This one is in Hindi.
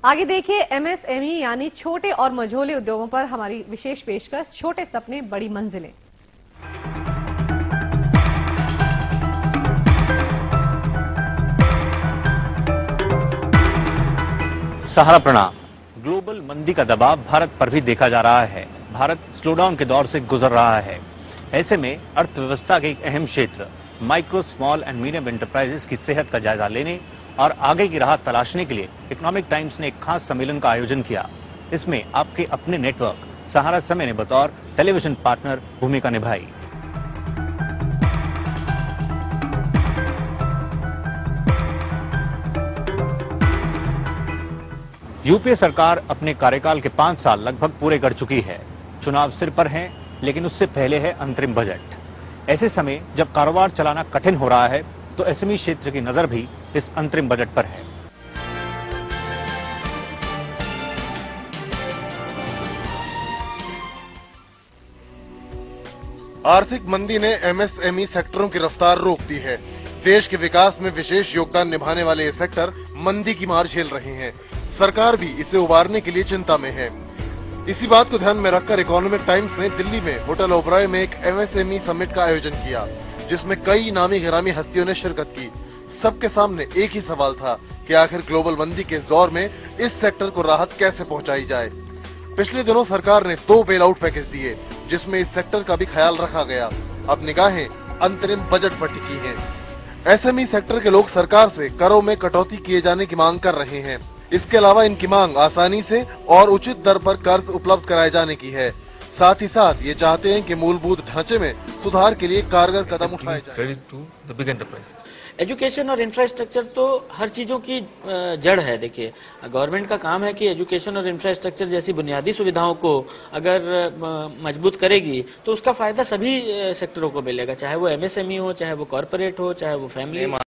आगे देखिए एमएसएमई यानी छोटे और मझोले उद्योगों पर हमारी विशेष पेशकश, छोटे सपने बड़ी मंजिलें। सहारा प्रणाम। ग्लोबल मंदी का दबाव भारत पर भी देखा जा रहा है। भारत स्लोडाउन के दौर से गुजर रहा है। ऐसे में अर्थव्यवस्था के एक अहम क्षेत्र micro, small and medium enterprises की सेहत का जायजा लेने और आगे की राह तलाशने के लिए इकोनॉमिक टाइम्स ने एक खास सम्मेलन का आयोजन किया। इसमें आपके अपने नेटवर्क सहारा समय ने बतौर टेलीविजन पार्टनर भूमिका निभाई। यूपीए सरकार अपने कार्यकाल के 5 साल लगभग पूरे कर चुकी है। चुनाव सिर पर हैं, लेकिन उससे पहले है अंतरिम बजट। ऐसे समय जब कारोबार चलाना कठिन हो रहा है, तो एसएमई क्षेत्र की नजर भी इस अंतरिम बजट पर है। आर्थिक मंदी ने एमएसएमई सेक्टरों की रफ्तार रोक दी है। देश के विकास में विशेष योगदान निभाने वाले ये सेक्टर मंदी की मार झेल रहे हैं। सरकार भी इसे उबारने के लिए चिंता में है। इसी बात को ध्यान में रखकर इकोनॉमिक टाइम्स ने दिल्ली में होटल ओबराय में एक एमएसएमई समिट का आयोजन किया, जिसमें कई नामी गिरामी हस्तियों ने शिरकत की। सबके सामने एक ही सवाल था कि आखिर ग्लोबल मंदी के इस दौर में इस सेक्टर को राहत कैसे पहुंचाई जाए। पिछले दिनों सरकार ने 2 बेल आउट पैकेज दिए, जिसमें इस सेक्टर का भी ख्याल रखा गया। अब निगाहें अंतरिम बजट पर टिकी हैं। एसएमई सेक्टर के लोग सरकार से करों में कटौती किए जाने की मांग कर रहे हैं। इसके अलावा इनकी मांग आसानी से और उचित दर पर कर्ज उपलब्ध कराए जाने की है। साथ ही साथ ये चाहते हैं कि मूलभूत ढांचे में सुधार के लिए कारगर कदम उठाए जाएं। एजुकेशन और इंफ्रास्ट्रक्चर तो हर चीजों की जड़ है। देखिए, गवर्नमेंट का काम है कि एजुकेशन और इंफ्रास्ट्रक्चर जैसी बुनियादी सुविधाओं को अगर मजबूत करेगी तो उसका फायदा सभी सेक्टरों को मिलेगा, चाहे वो एमएसएमई हो, चाहे वो कॉरपोरेट हो, चाहे वो फैमिली।